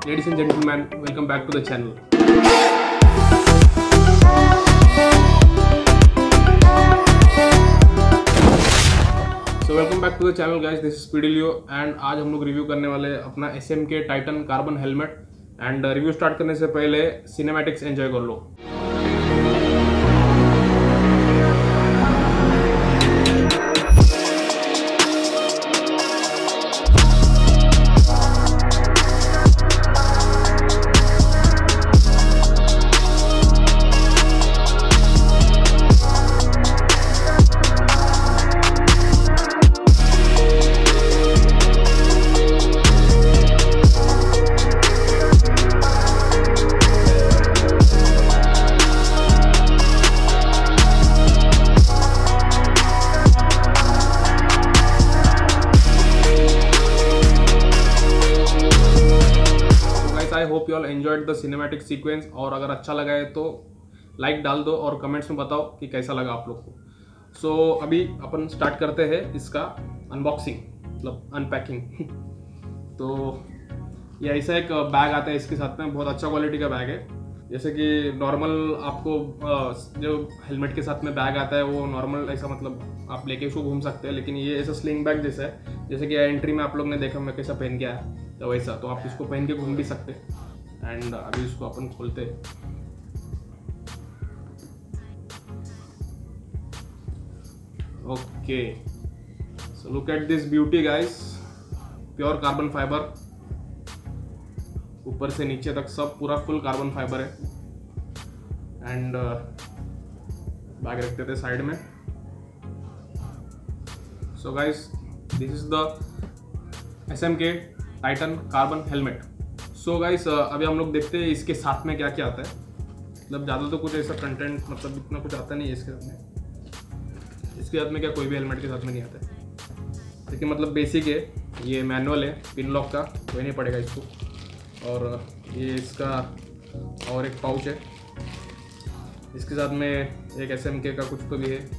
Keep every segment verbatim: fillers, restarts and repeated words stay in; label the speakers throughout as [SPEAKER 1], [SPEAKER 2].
[SPEAKER 1] Ladies and gentlemen, welcome back to the channel. So welcome back to the channel guys, this is Pidilio and आज हम लोग review करने वाले अपना S M K Titan carbon helmet and review start करने से पहले cinematics enjoy कर लो। I hope you all enjoyed the cinematic sequence और अगर अच्छा लगा है तो लाइक डाल दो और कमेंट्स में बताओ कि कैसा लगा आप लोग को। सो so, अभी अपन स्टार्ट करते हैं इसका अनबॉक्सिंग मतलब अनपैकिंग। तो ये ऐसा एक बैग आता है इसके साथ में, बहुत अच्छा क्वालिटी का बैग है। जैसे कि नॉर्मल आपको जो हेलमेट के साथ में बैग आता है वो नॉर्मल ऐसा मतलब आप लेके उसको घूम सकते हैं, लेकिन ये ऐसा स्लिंग बैग जैसा है। जैसे कि एंट्री में आप लोग ने देखा मैं कैसा पहन के आया, तो वैसा तो आप इसको पहन के घूम भी सकते हैं। एंड अभी इसको अपन खोलते हैं। Okay, so look at this beauty guys, pure carbon fibre, ऊपर से नीचे तक सब पूरा फुल कार्बन फाइबर है। एंड बैग रखते थे साइड में। So guys this is the S M K Titan carbon helmet. So guys अभी हम लोग देखते हैं इसके साथ में क्या क्या आता है। मतलब ज़्यादा तो कुछ ऐसा कंटेंट मतलब इतना कुछ आता नहीं है इसके साथ में। इसके साथ में क्या कोई भी हेलमेट के साथ में नहीं आता है, लेकिन मतलब बेसिक है। ये मैनुअल है पिन लॉक का, कोई नहीं पड़ेगा इसको। और ये इसका और एक पाउच है, इसके साथ में एक एस एम के का कुछ तो भी है,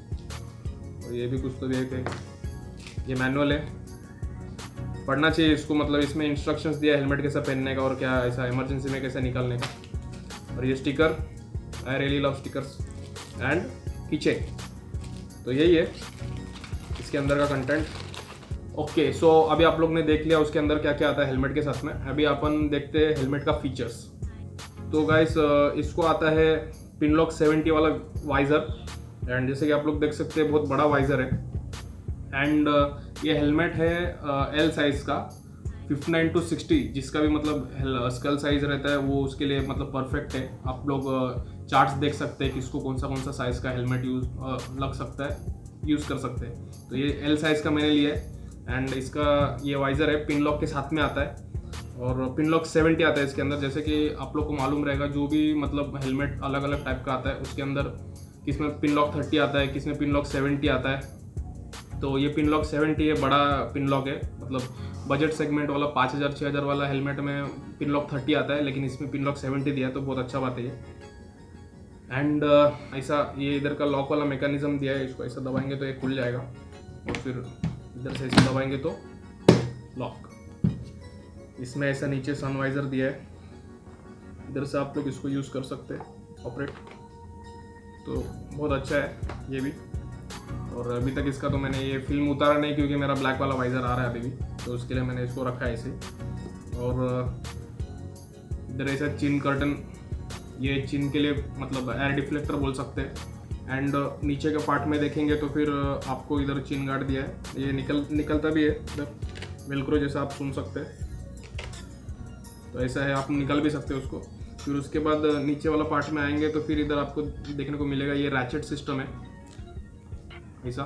[SPEAKER 1] और ये भी कुछ तो भी है। ये मैनुअल है, पढ़ना चाहिए इसको। मतलब इसमें इंस्ट्रक्शंस दिया है हेलमेट कैसा पहनने का और क्या ऐसा इमरजेंसी में कैसे निकालने का। और ये sticker, I really love stickers and keychain. तो यही है इसके अंदर का कंटेंट। ओके, सो अभी आप लोग ने देख लिया उसके अंदर क्या क्या आता है हेलमेट के साथ में। अभी अपन देखते हैं हेलमेट का फीचर्स। तो गाइस इसको आता है पिनलॉक सेवेंटी वाला वाइज़र, एंड जैसे कि आप लोग देख सकते हैं बहुत बड़ा वाइज़र है। एंड ये हेलमेट है एल साइज़ का, फिफ्टी नाइन टू सिक्सटी, जिसका भी मतलब स्कल साइज़ रहता है वो उसके लिए मतलब परफेक्ट है। आप लोग चार्ट्स देख सकते हैं किसको कौन सा कौन सा साइज़ का हेलमेट यूज़ लग सकता है, यूज़ कर सकते हैं। तो ये एल साइज़ का मैंने लिया है। एंड इसका ये वाइज़र है पिन लॉक के साथ में आता है, और पिन लॉक सेवेंटी आता है इसके अंदर। जैसे कि आप लोग को मालूम रहेगा जो भी मतलब हेलमेट अलग अलग टाइप का आता है उसके अंदर किसमें पिन लॉक थर्टी आता है, किसमें पिन लॉक सेवेंटी आता है। तो ये पिन लॉक सेवेंटी है, बड़ा पिन लॉक है। मतलब बजट सेगमेंट वाला पाँच हज़ार छः हज़ार वाला हेलमेट में पिन लॉक थर्टी आता है, लेकिन इसमें पिन लॉक सेवेंटी दिया है, तो बहुत अच्छा बात है ये। एंड uh, ऐसा ये इधर का लॉक वाला मैकेनिज्म दिया है, इसको ऐसा दबाएंगे तो ये खुल जाएगा, और फिर इधर से ऐसे दबाएंगे तो लॉक। इसमें ऐसा नीचे सनवाइजर दिया है, इधर से आप लोग इसको यूज़ कर सकते हैं ऑपरेट। तो बहुत अच्छा है ये भी। और अभी तक इसका तो मैंने ये फिल्म उतारा नहीं क्योंकि मेरा ब्लैक वाला वाइज़र आ रहा है अभी भी, तो उसके लिए मैंने इसको रखा है ऐसे। और इधर ऐसा चिन कर्टन, ये चिन के लिए मतलब एयर डिफ्लेक्टर बोल सकते हैं। एंड नीचे के पार्ट में देखेंगे तो फिर आपको इधर चिन गार्ड दिया है, ये निकल निकलता भी है इधर, वेलक्रो जैसा आप सुन सकते हैं। तो ऐसा है, आप निकल भी सकते हैं उसको। फिर उसके बाद नीचे वाला पार्ट में आएंगे तो फिर इधर आपको देखने को मिलेगा ये रैचेट सिस्टम है ऐसा।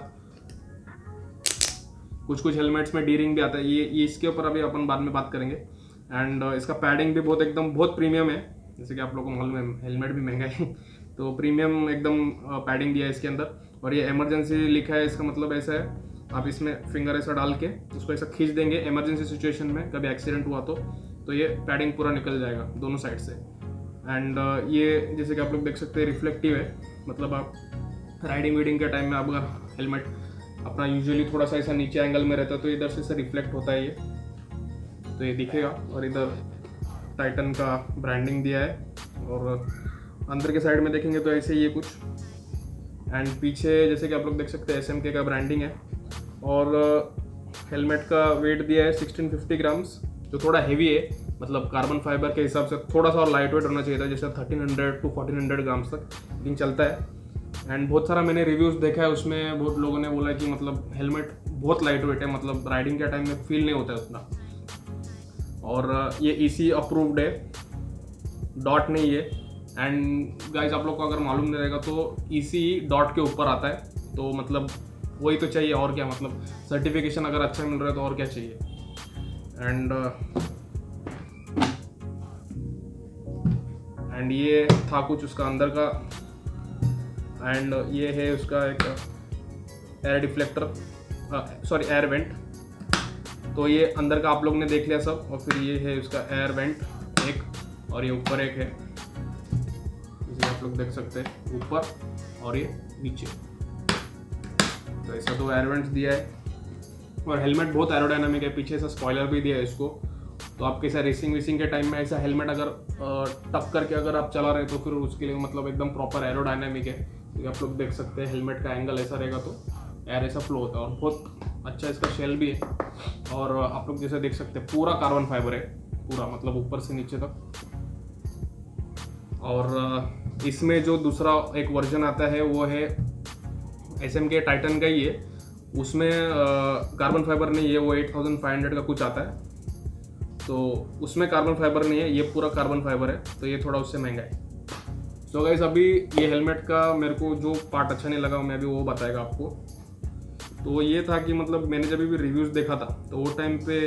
[SPEAKER 1] कुछ कुछ हेलमेट्स में डी रिंग भी आता है, ये, ये इसके ऊपर अभी अपन बाद में बात करेंगे। एंड इसका पैडिंग भी बहुत एकदम बहुत प्रीमियम है, जैसे कि आप लोगों को मालूम है हेलमेट भी महंगा है। तो प्रीमियम एकदम पैडिंग दिया है इसके अंदर। और ये इमरजेंसी लिखा है, इसका मतलब ऐसा है आप इसमें फिंगर ऐसा डाल के उसको ऐसा खींच देंगे, इमरजेंसी सिचुएशन में कभी एक्सीडेंट हुआ तो तो ये पैडिंग पूरा निकल जाएगा दोनों साइड से। एंड uh, ये जैसे कि आप लोग देख सकते हैं रिफ्लेक्टिव है, मतलब आप राइडिंग वीडिंग के टाइम में आप अगर हेलमेट अपना यूजुअली थोड़ा सा ऐसा नीचे एंगल में रहता है तो इधर से इसे रिफ्लेक्ट होता है ये, तो ये दिखेगा। और इधर टाइटन का ब्रांडिंग दिया है, और अंदर के साइड में देखेंगे तो ऐसे ही है कुछ। एंड पीछे जैसे कि आप लोग देख सकते हैं एस एम के का ब्रांडिंग है, और हेलमेट का वेट दिया है सिक्सटीन फिफ्टी ग्राम्स, जो थोड़ा हेवी है, मतलब कार्बन फाइबर के हिसाब से थोड़ा सा और लाइट वेट होना चाहिए था, जैसे thirteen hundred to fourteen hundred grams तक, लेकिन चलता है। एंड बहुत सारा मैंने रिव्यूज़ देखा है, उसमें बहुत लोगों ने बोला कि मतलब हेलमेट बहुत लाइट वेट है, मतलब राइडिंग के टाइम में फील नहीं होता है उतना। और ये ई सी अप्रूव्ड है, डॉट नहीं है। एंड गाइज आप लोग को अगर मालूम नहीं रहेगा तो ई सी डॉट के ऊपर आता है, तो मतलब वही तो चाहिए और क्या, मतलब सर्टिफिकेशन अगर अच्छा मिल रहा है तो और क्या चाहिए। एंड एंड ये था कुछ उसका अंदर का। एंड ये है उसका एक air deflector, sorry air vent. तो ये अंदर का आप लोग ने देख लिया सब, और फिर ये है उसका एयर वेंट एक, और ये ऊपर एक है, इसे आप लोग देख सकते हैं ऊपर और ये नीचे। तो ऐसा तो एयर वेंट्स दिया है, और हेलमेट बहुत एरोडायनामिक है, पीछे ऐसा स्पॉइलर भी दिया है इसको। तो आप कैसा रेसिंग वेसिंग के टाइम में ऐसा हेलमेट अगर टक करके अगर आप चला रहे तो फिर उसके लिए मतलब एकदम प्रॉपर एरोडायनामिक है। तो आप लोग देख सकते हैं हेलमेट का एंगल ऐसा रहेगा तो एयर ऐसा फ्लो होता है, और बहुत अच्छा इसका शेल भी है। और आप लोग जैसे देख सकते हैं पूरा कार्बन फाइबर है, पूरा मतलब ऊपर से नीचे तक। और इसमें जो दूसरा एक वर्जन आता है वो है एस एम के टाइटन का ही है, उसमें कार्बन फाइबर नहीं है, वो एट थाउजेंड फाइव हंड्रेड का कुछ आता है। तो उसमें कार्बन फाइबर नहीं है, ये पूरा कार्बन फाइबर है, तो ये थोड़ा उससे महंगा है। सो गाइस अभी ये हेलमेट का मेरे को जो पार्ट अच्छा नहीं लगा मैं अभी वो बताएगा आपको। तो ये था कि मतलब मैंने जब भी रिव्यूज़ देखा था तो वो टाइम पे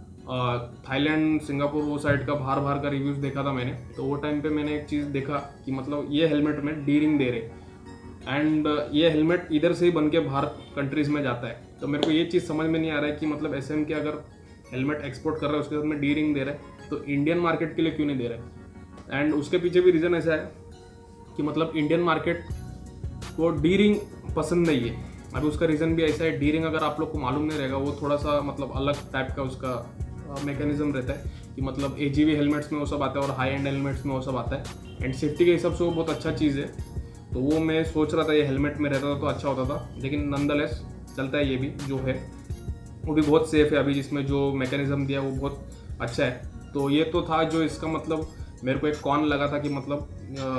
[SPEAKER 1] थाईलैंड, सिंगापुर वो साइड का बाहर बाहर का रिव्यूज़ देखा था मैंने। तो वो टाइम पे मैंने एक चीज़ देखा कि मतलब ये हेलमेट में डी रिंग दे रहे, एंड ये हेलमेट इधर से ही बन के बाहर कंट्रीज़ में जाता है। तो मेरे को ये चीज़ समझ में नहीं आ रहा है कि मतलब एस एम के अगर हेलमेट एक्सपोर्ट कर रहा है उसके साथ में डी रिंग दे रहा है तो इंडियन मार्केट के लिए क्यों नहीं दे रहा है। एंड उसके पीछे भी रीज़न ऐसा है कि मतलब इंडियन मार्केट को डी रिंग पसंद नहीं है। अभी उसका रीज़न भी ऐसा है, डी रिंग अगर आप लोग को मालूम नहीं रहेगा वो थोड़ा सा मतलब अलग टाइप का उसका मैकेनिज्म रहता है कि मतलब ए जी वी हेलमेट्स में वो सब आता है और हाई एंड हेलमेट्स में वो सब आता है। एंड सेफ्टी के हिसाब से वो बहुत अच्छा चीज़ है। तो वो मैं सोच रहा था ये हेलमेट में रहता था तो अच्छा होता था, लेकिन नंदलेस चलता है। ये भी जो है वो भी बहुत सेफ है, अभी जिसमें जो मैकेनिज्म दिया वो बहुत अच्छा है। तो ये तो था जो इसका मतलब मेरे को एक कॉन लगा था कि मतलब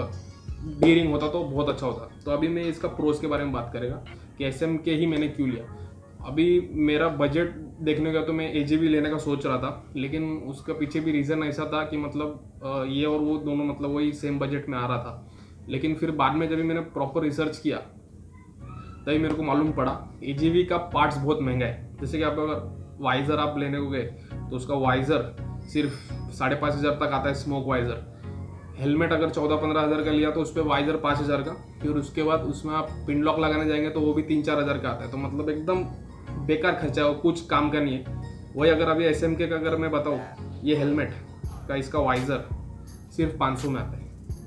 [SPEAKER 1] डी रिंग होता तो बहुत अच्छा होता। तो अभी मैं इसका प्रोज के बारे में बात करेगा कि एस एम के ही मैंने क्यों लिया। अभी मेरा बजट देखने का तो मैं ए जी वी लेने का सोच रहा था, लेकिन उसका पीछे भी रीज़न ऐसा था कि मतलब ये और वो दोनों मतलब वही सेम बजट में आ रहा था। लेकिन फिर बाद में जब मैंने प्रॉपर रिसर्च किया तभी मेरे को मालूम पड़ा ए जी वी का पार्ट्स बहुत महंगा है। जैसे कि आप अगर वाइज़र आप लेने को गए तो उसका वाइज़र सिर्फ साढ़े पाँच हज़ार तक आता है, स्मोक वाइज़र। हेलमेट अगर चौदह पंद्रह हज़ार का लिया तो उस पर वाइज़र पाँच हज़ार का, फिर उसके बाद उसमें आप पिन लॉक लगाने जाएंगे तो वो भी तीन चार हज़ार का आता है। तो मतलब एकदम बेकार खर्चा है, वो कुछ काम का नहीं है। वही अगर अभी एस एम के का अगर मैं बताऊँ, ये हेलमेट का इसका वाइज़र सिर्फ पाँच सौ में आता है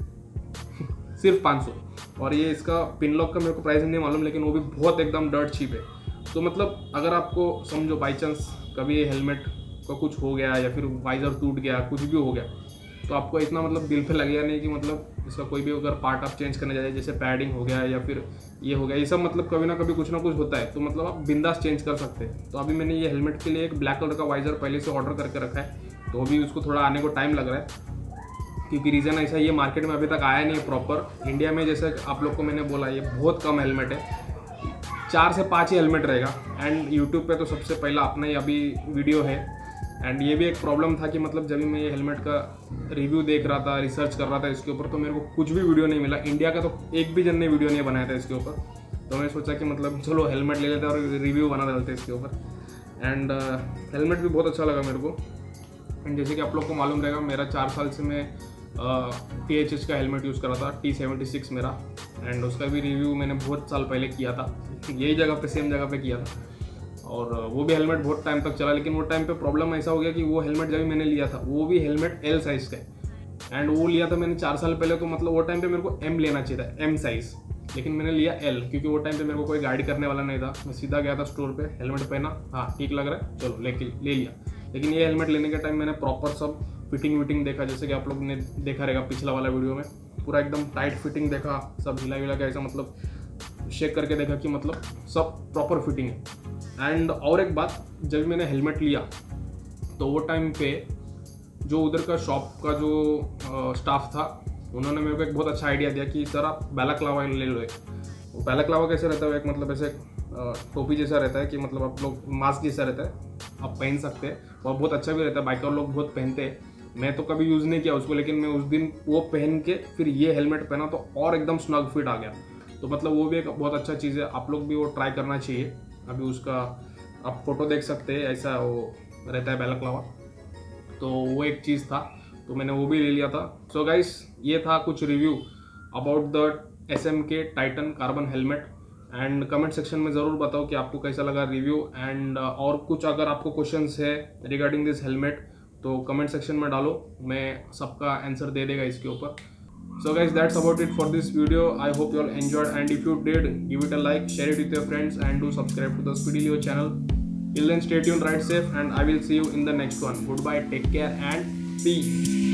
[SPEAKER 1] सिर्फ पाँच सौ। और ये इसका पिन लॉक का मेरे को प्राइस नहीं मालूम, लेकिन वो भी बहुत एकदम डर्ट चीप है। तो मतलब अगर आपको समझो बाई चांस कभी ये हेलमेट का कुछ हो गया या फिर वाइज़र टूट गया, कुछ भी हो गया, तो आपको इतना मतलब दिल पे लगेगा नहीं कि मतलब इसका कोई भी अगर पार्ट आप चेंज करने जाए, जैसे पैडिंग हो गया या फिर ये हो गया, ये सब मतलब कभी ना कभी कुछ ना कुछ होता है, तो मतलब आप बिंदास चेंज कर सकते हैं। तो अभी मैंने ये हेलमेट के लिए एक ब्लैक कलर का वाइज़र पहले से ऑर्डर करके रखा है, तो अभी उसको थोड़ा आने को टाइम लग रहा है क्योंकि रीज़न ऐसा ये मार्केट में अभी तक आया नहीं है प्रॉपर। इंडिया में जैसे आप लोग को मैंने बोला ये बहुत कम हेलमेट है, चार से पाँच ही हेलमेट रहेगा। एंड यूट्यूब पे तो सबसे पहला अपना ही अभी वीडियो है। एंड ये भी एक प्रॉब्लम था कि मतलब जब भी मैं ये हेलमेट का रिव्यू देख रहा था, रिसर्च कर रहा था इसके ऊपर, तो मेरे को कुछ भी वीडियो नहीं मिला। इंडिया का तो एक भी जन ने वीडियो नहीं बनाया था इसके ऊपर। तो मैंने सोचा कि मतलब चलो हेलमेट ले लेते हैं और रिव्यू बना डालते हैं इसके ऊपर। एंड हेलमेट भी बहुत अच्छा लगा मेरे को। एंड जैसे कि आप लोग को मालूम रहेगा, मेरा चार साल से मैं टी एच एच का हेलमेट यूज़ कर रहा था, टी सेवेंटी सिक्स मेरा। एंड उसका भी रिव्यू मैंने बहुत साल पहले किया था, यही जगह पे सेम जगह पे किया था। और वो भी हेलमेट बहुत टाइम तक चला, लेकिन वो टाइम पे प्रॉब्लम ऐसा हो गया कि वो हेलमेट जब मैंने लिया था वो भी हेलमेट एल साइज़ का है। एंड वो लिया था मैंने चार साल पहले, तो मतलब वो टाइम पे मेरे को एम लेना चाहिए था, एम साइज़, लेकिन मैंने लिया एल क्योंकि वो टाइम पे मेरे को कोई गाइड करने वाला नहीं था। मैं सीधा गया था स्टोर पे, हेलमेट पहना, हाँ ठीक लग रहा है, चलो लेके ले लिया। लेकिन ये हेलमेट लेने के टाइम मैंने प्रॉपर सब फिटिंग विटिंग देखा, जैसे कि आप लोग ने देखा रहेगा पिछला वाला वीडियो में, पूरा एकदम टाइट फिटिंग देखा, सब हिला हिला के ऐसा मतलब शेक करके देखा कि मतलब सब प्रॉपर फिटिंग है। एंड और एक बात, जब मैंने हेलमेट लिया तो वो टाइम पे जो उधर का शॉप का जो स्टाफ था उन्होंने मेरे को एक बहुत अच्छा आइडिया दिया कि सर आप बैलाक्लावा ले लो। वो बैलाक्लावा कैसे रहता है, एक मतलब ऐसे टोपी जैसा रहता है कि मतलब आप लोग मास्क जैसा रहता है, आप पहन सकते हैं और बहुत अच्छा भी रहता है, बाइकर लोग बहुत पहनते हैं। मैं तो कभी यूज़ नहीं किया उसको, लेकिन मैं उस दिन वो पहन के फिर ये हेलमेट पहना तो और एकदम स्नग फिट आ गया। तो मतलब वो भी एक बहुत अच्छा चीज़ है, आप लोग भी वो ट्राई करना चाहिए। अभी उसका आप फोटो देख सकते हैं, ऐसा वो रहता है बैलाक्लावा, तो वो एक चीज़ था, तो मैंने वो भी ले लिया था। सो गाइस, ये था कुछ review about the S M K Titan carbon helmet. And comment section में ज़रूर बताओ कि आपको कैसा लगा रिव्यू। एंड और कुछ अगर आपको क्वेश्चंस है रिगार्डिंग दिस हेलमेट तो कमेंट सेक्शन में डालो, मैं सबका आंसर दे देगा इसके ऊपर। So guys, that's about it for this video. I hope you all enjoyed, and if you did, give it a like, share it with your friends, and do subscribe to the Speedy Leo channel. Till then, stay tuned, ride safe, and I will see you in the next one. Goodbye, take care, and peace.